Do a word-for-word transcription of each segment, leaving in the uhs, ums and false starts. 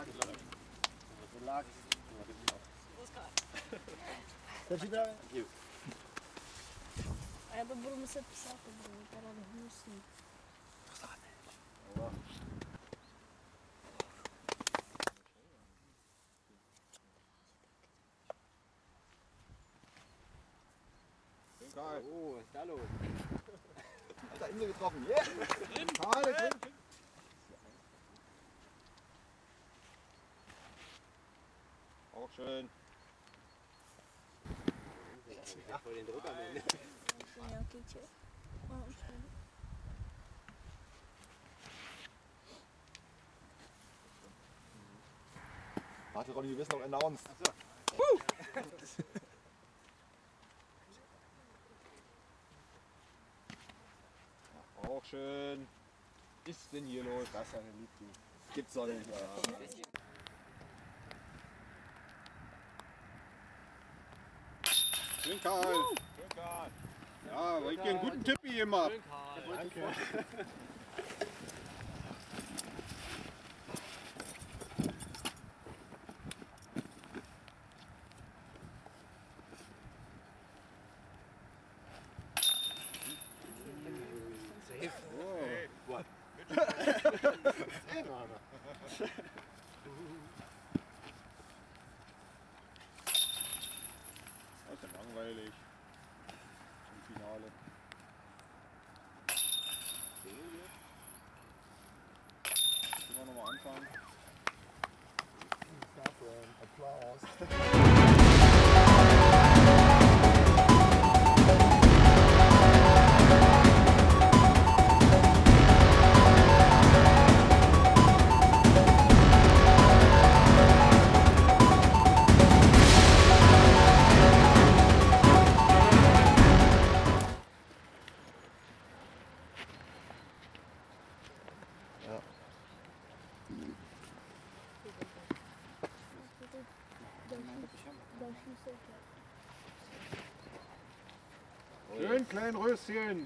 Relax. Relax. Зачитай. А я буду мусить писати, бо пора гнусні. Geil. Oh, was ist da los? Hat er Insel getroffen? Yeah! Karl, der Kind. Auch schön. Ja, voll den Druck am Ende. Ja, geht hier. Oh, schön. Warte, Ronny, wir wissen noch announced. Achso. Auch schön. Was ist denn hier los? Das ist ja eine Liebling. Gibt's doch nicht. Ja. Schön Karl. Schön, Karl. Ja, aber ich einen guten Tipp gemacht. Danke. Das ist ja langweilig. Im Finale. Können wir nochmal anfangen? Applaus. Schön klein Röschen.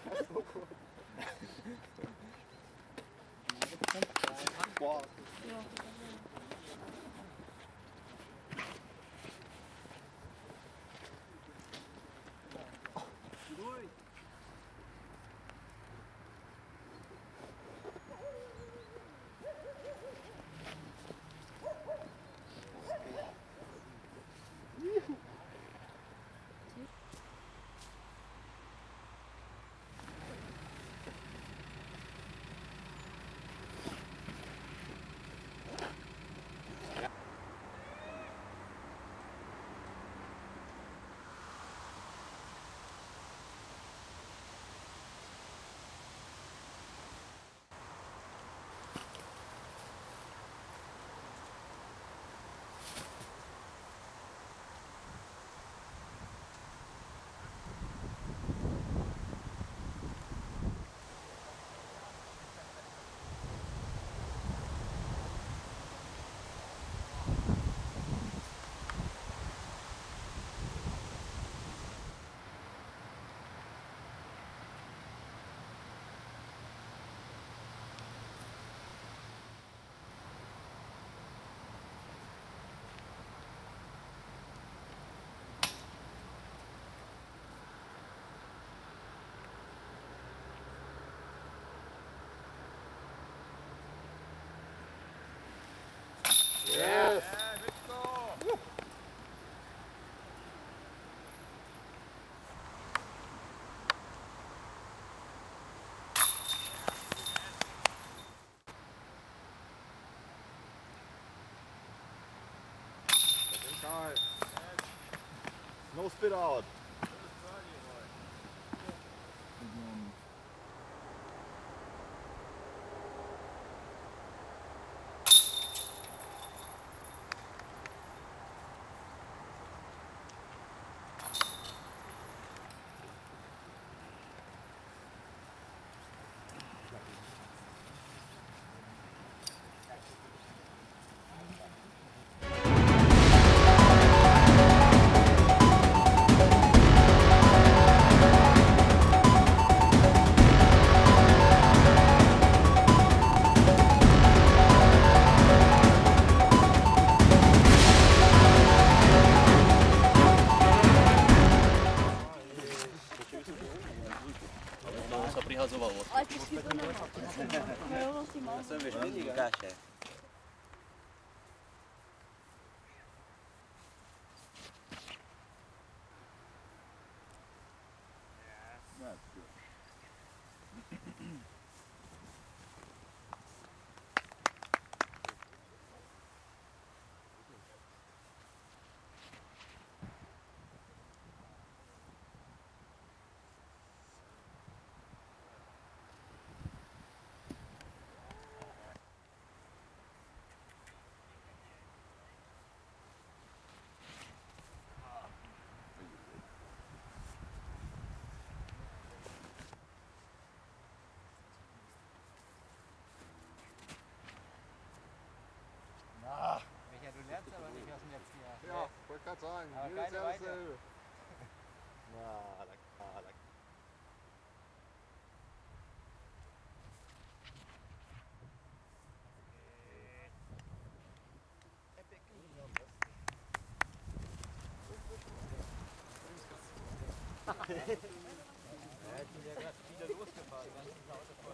Boah. Yes. Karl. No spit out. gerade sagen. Aber Hier ist keine ja Weite. dasselbe. Na, da, ah, da. Ja, ich bin ja gerade wieder losgefahren. Ganz ins Auto voll.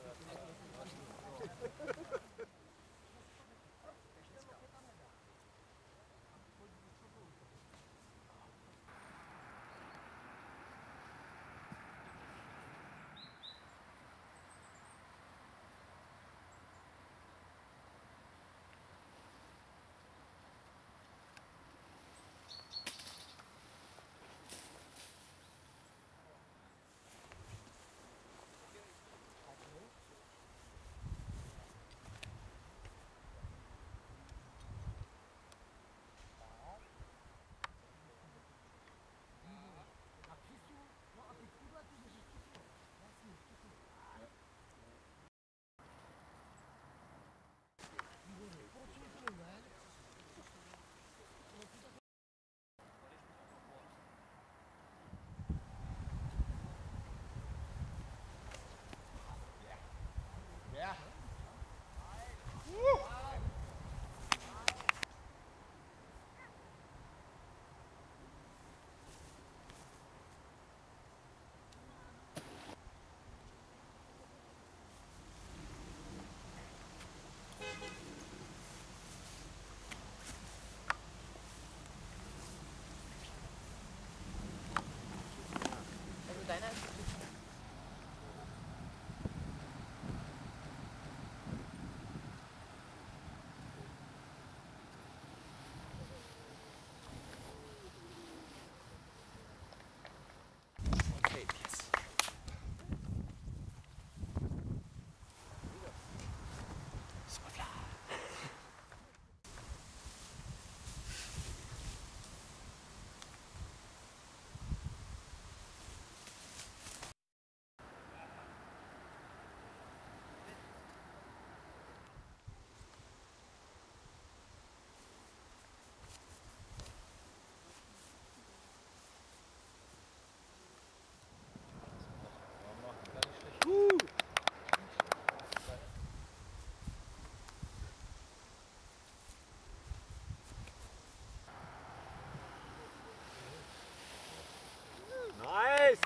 Also deiner ist okay, yes. Superfly. Nice!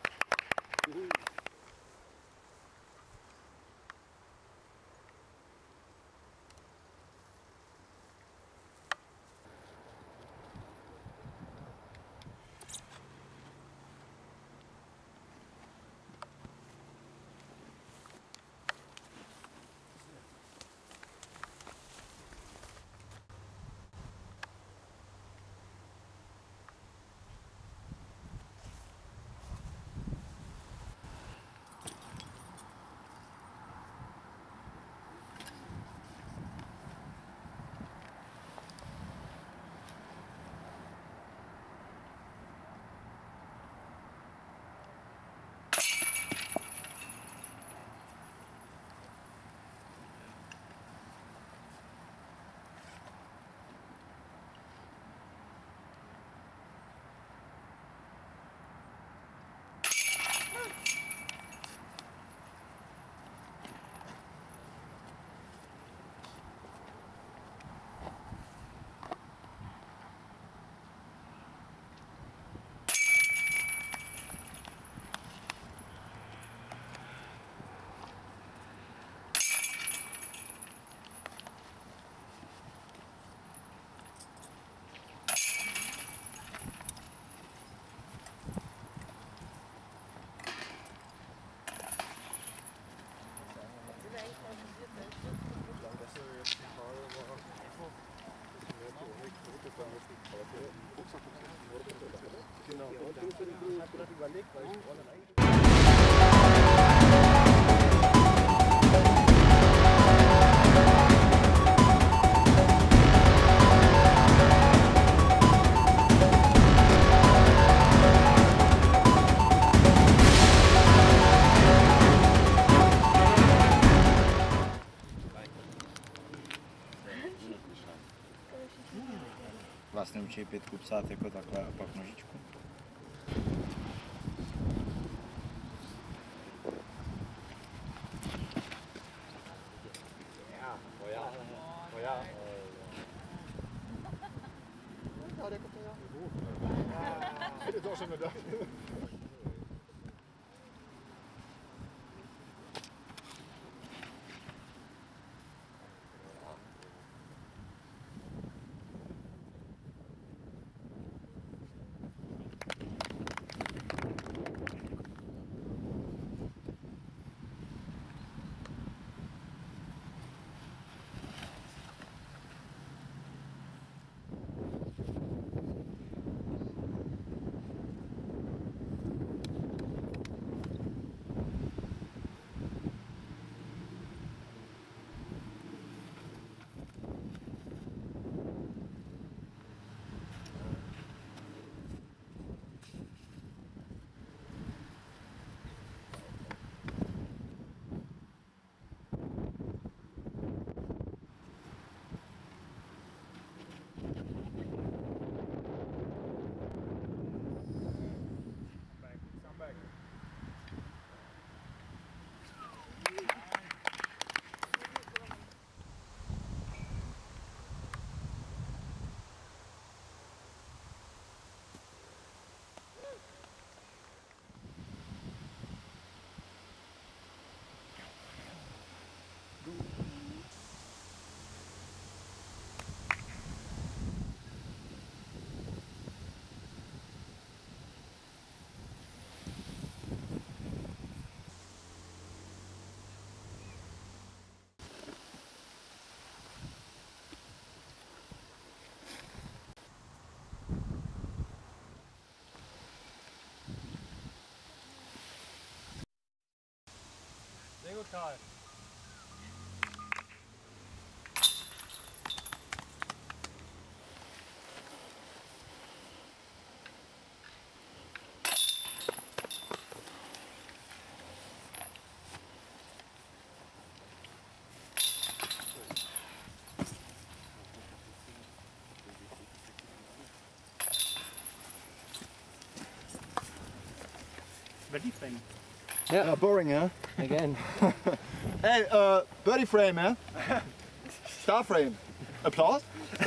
Genau. Ich habe gerade überlegt, weil ich vorne eigentlich. Kann ich nicht mehr. Vás neučí pětku psát jako takhle a pak nožičku? Ja, oh ja, oh ja. Ja, der kommt ja. Hätte ich auch schon gedacht. Sehr gut, Karl. Birdie frame. Yeah, uh, boring, huh? Again. Hey, uh, birdie frame, huh? Star frame. Applause?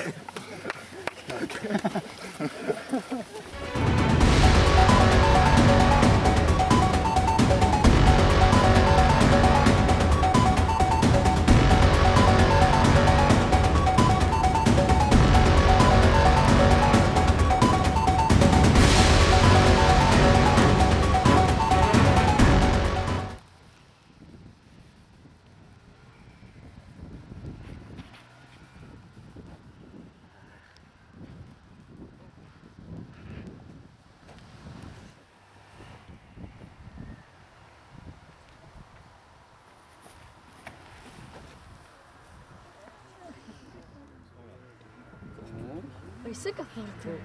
Wysyka forty.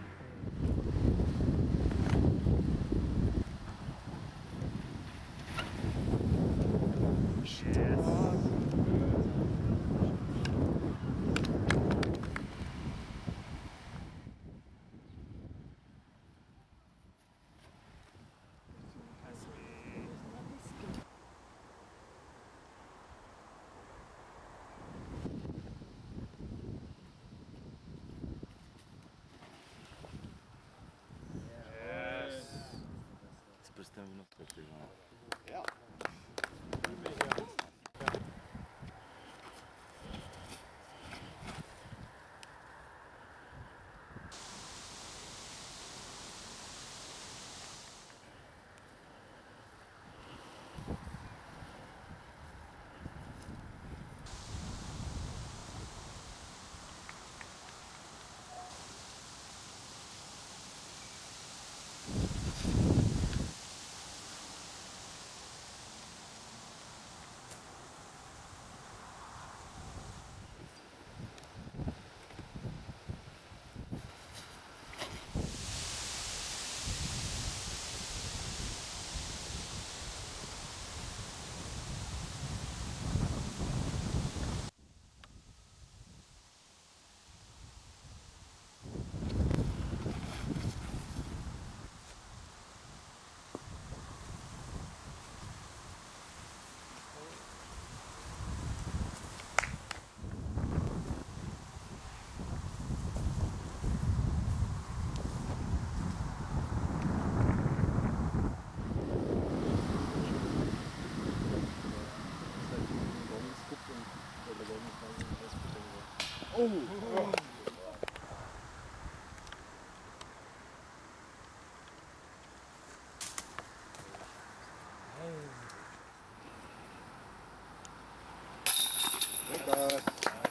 Prstem v noci. Ja. Lekker.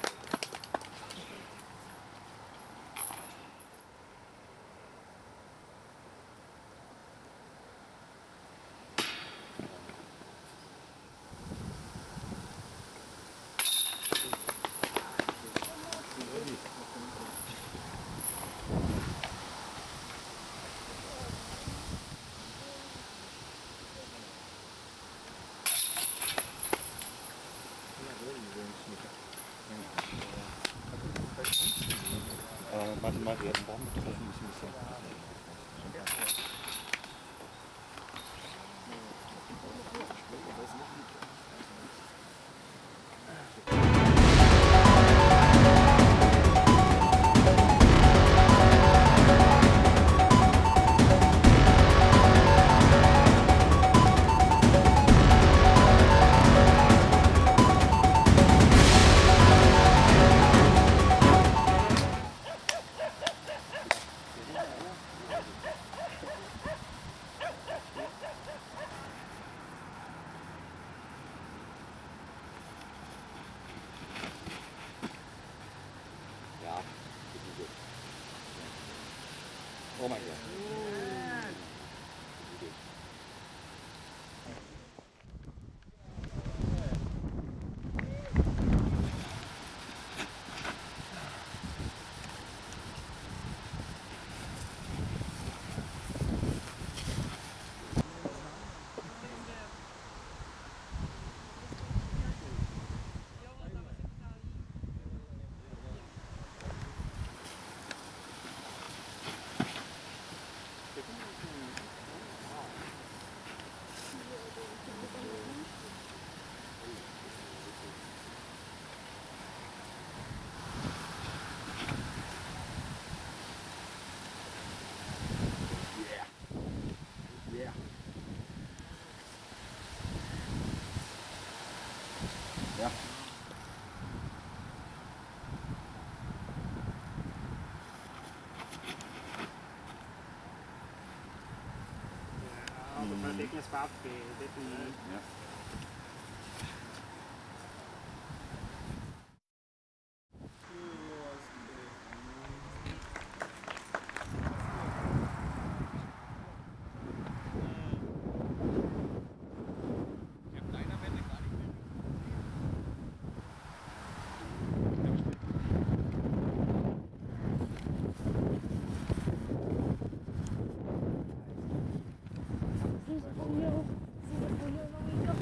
Äh, warte mal, die hat einen Baum getroffen, ist ein bisschen. Oh my god. Ja. Ja, aber det er svart det er Ja. Sim, se for eu, se for eu não ia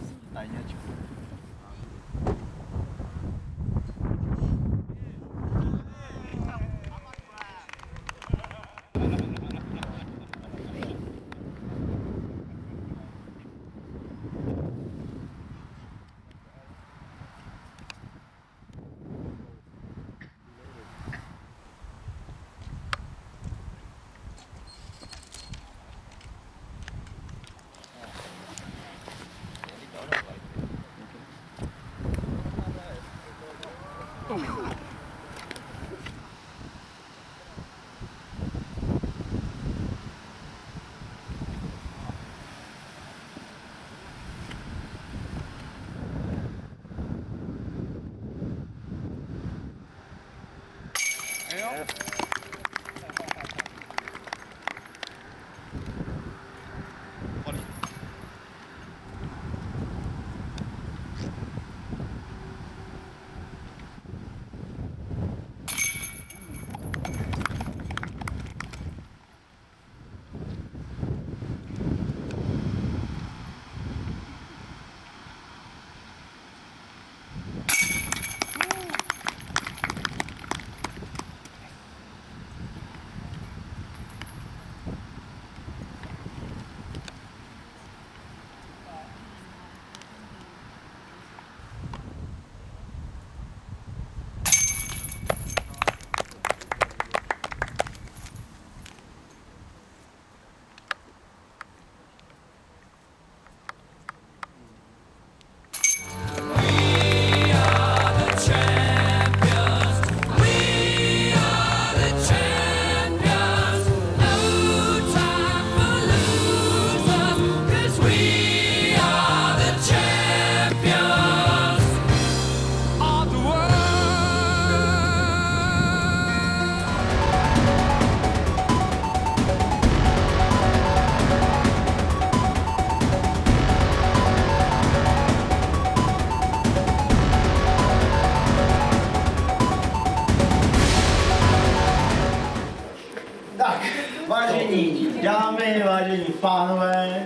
Vážení dámy, vážení pánové,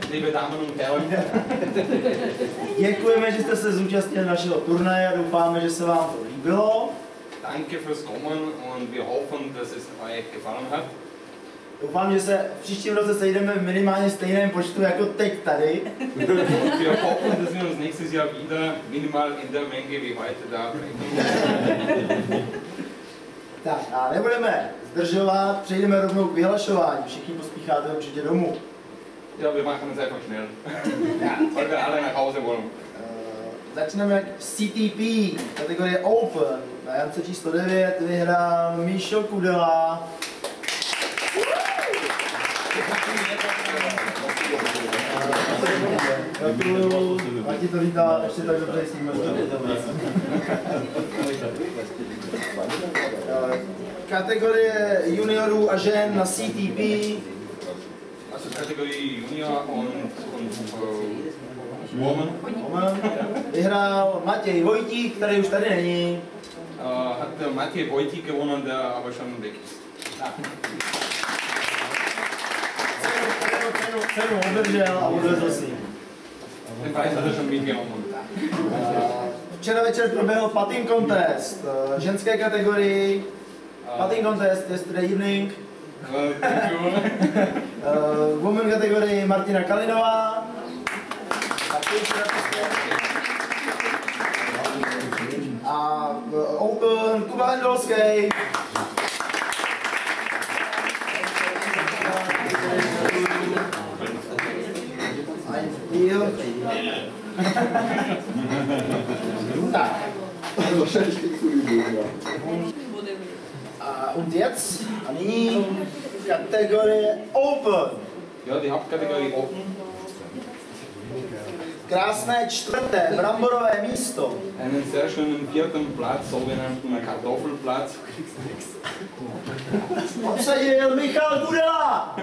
děkujeme, že jste se zúčastnili našeho turnaje a doufáme, že se vám to líbilo. Danke fürs Kommen und wir hoffen, dass es euch gefallen hat. Doufám, že se v příštím roce sejdeme v minimálně stejném počtu jako teď tady. Wir hoffen, dass wir uns nächstes Jahr wieder minimal in der Menge wie heute da treffen. Tak a nebudeme zdržovat, přejdeme rovnou k vyhlašování. Všichni pospícháte určitě domů. Ja, wir machen es einfach schnell. Weil wir alle nach Hause wollen. Uh, začneme C T P, kategorie Open. Na Jance číslo devět vyhrál Míšo Kudela. Gratuluju, a ti to vítá ještě tak dobře s tím. Kategorie juniorů a žen na C T P. Also Kategorie Junior und, und uh, Woman. Woman. Vyhrál Matěj Vojtík, který už tady není. Uh, hat der Matěj Vojtík gewonnen, der aber schon weg ist. Cenu, cenu obdržel a odvezl si. Den Preis hat er schon mitgenommen. Včera večer proběhl putting contest, ženské kategorii. Putting contest yesterday evening. Uh, thank you. uh, woman kategorii Martina Kalinová. A uh, Open Kuba Vendolský. Tak. A und jetzt, a nyní kategorie Open. Ja, die Hauptkategorie Open. Krásné čtvrté bramborové místo. Einen sehr schönen vierten Platz, sogenannten Kartoffelplatz. Obsadil Michal Kudela.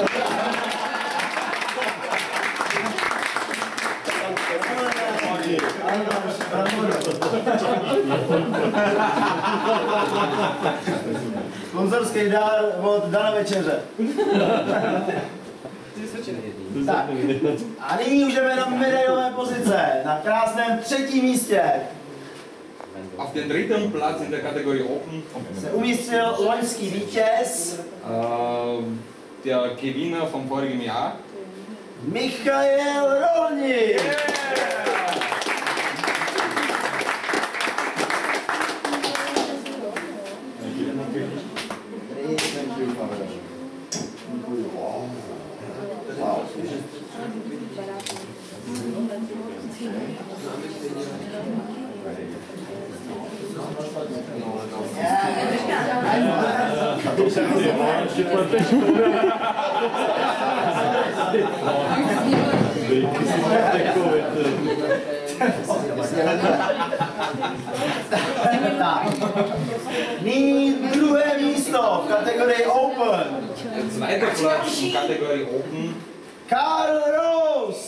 Sponzorský dár od Dana Večeře. Tak. A nyní už jdeme na medailové pozice, na krásném třetím místě. Auf den dritten Platz in der Kategorie Open se umístil loňský vítěz, uh, der Gewinner vom vorigen Jahr, Michael Rolník. Nyní druhé místo v kategorii Open. Der zweite Platz in Kategorie Open, Karl Rose.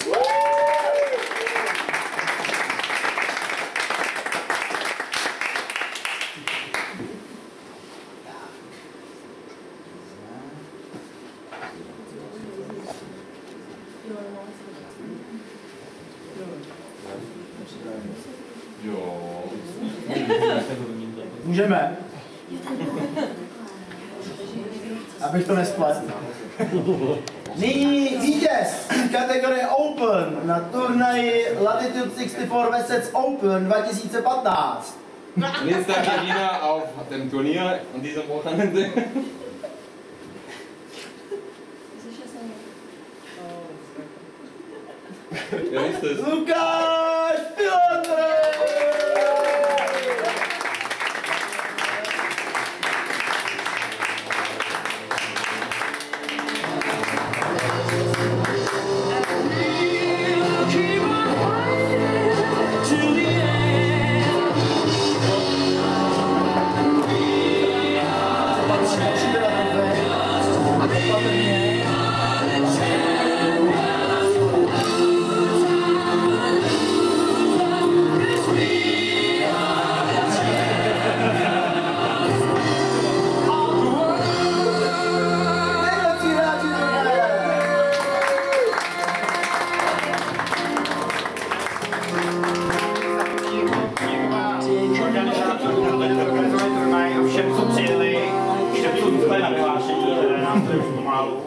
Můžeme? Abych to nespletl. Nyní vítěz kategorie Open na turnaji Latitude šedesát čtyři Wessex Open dva tisíce patnáct. letzter Gewinner auf dem Turnier an diesem Wochenende. Wer ist das? Lukáš Filandr! Nejlepší hráči nám to je už pomalu.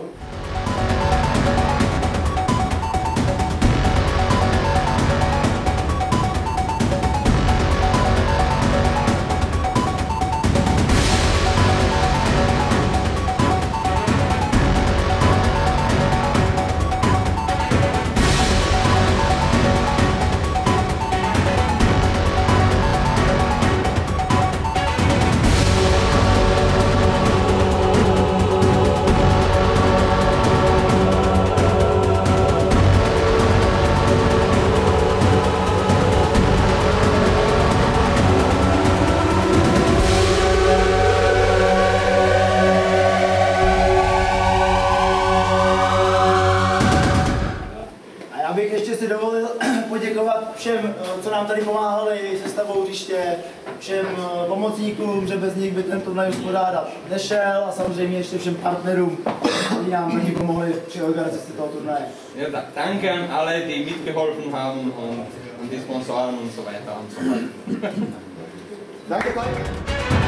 Já bych ještě si dovolil poděkovat všem, co nám tady pomáhali se stavbou hřiště, všem pomocníkům, že bez nich by ten turnaj uspořádat nešel a samozřejmě ještě všem partnerům, kteří nám taky pomohli při organizaci toho turnaje. Ja, da, danke an alle, die mitgeholfen haben und an die Sponsoren und so weiter und so weiter. Danke, Mike.